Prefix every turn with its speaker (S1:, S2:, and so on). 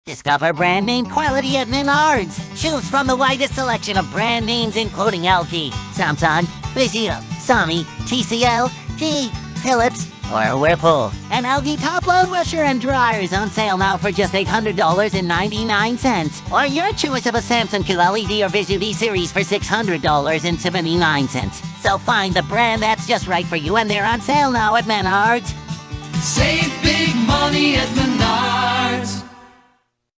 S1: Discover brand name quality at Menards. Choose from the widest selection of brand names including LG, Samsung, Vizio, Sony, TCL, GE, Philips, or Whirlpool. And LG top-load washer and dryers on sale now for just $800.99. Or your choice of a Samsung QLED or Vizio V series for $600.79. So find the brand that's just right for you, and they're on sale now at Menards.
S2: Save big money at Menards.